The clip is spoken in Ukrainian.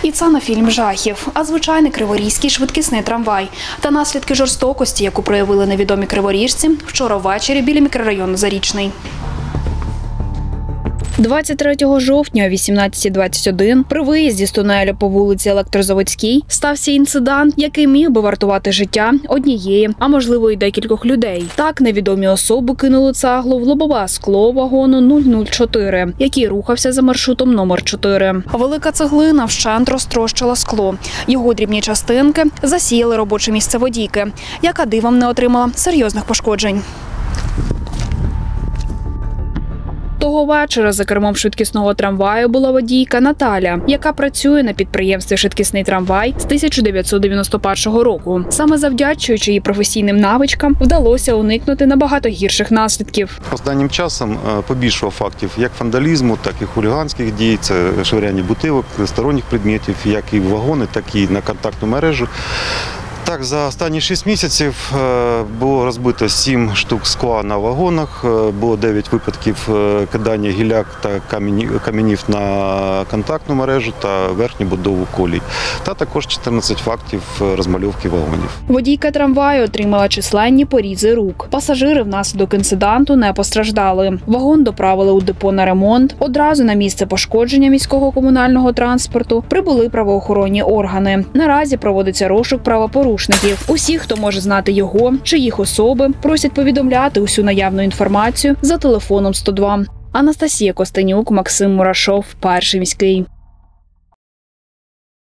І це не фільм жахів, а звичайний криворізький швидкісний трамвай. Та наслідки жорстокості, яку проявили невідомі криворіжці, вчора ввечері біля мікрорайону Зарічний. 23 жовтня о 18:21 при виїзді з тунелю по вулиці Електрозаводській стався інцидент, який міг би вартувати життя однієї, а можливо й декількох людей. Так, невідомі особи кинули цеглу в лобове скло вагону 004, який рухався за маршрутом номер 4. Велика цеглина вщент розтрощила скло. Його дрібні частинки засіяли робоче місце водійки, яка дивом не отримала серйозних пошкоджень. Того вечора за кермом швидкісного трамваю була водійка Наталя, яка працює на підприємстві «Швидкісний трамвай» з 1991 року. Саме завдячуючи її професійним навичкам, вдалося уникнути набагато гірших наслідків. Останнім часом побільшало фактів як вандалізму, так і хуліганських дій. Це швиряння бутилок, сторонніх предметів, як і в вагони, так і на контактну мережу. Так, за останні 6 місяців було розбито 7 штук скла на вагонах, було 9 випадків кидання гіляк та каменів на контактну мережу та верхню будову колій. Та також 14 фактів розмальовки вагонів. Водійка трамваю отримала численні порізи рук. Пасажири внаслідок інциденту не постраждали. Вагон доправили у депо на ремонт. Одразу на місце пошкодження міського комунального транспорту прибули правоохоронні органи. Наразі проводиться розшук правопорушників. Усі, хто може знати його чи їх особи, просять повідомляти усю наявну інформацію за телефоном 102. Анастасія Костенюк, Максим Мурашов, Перший міський.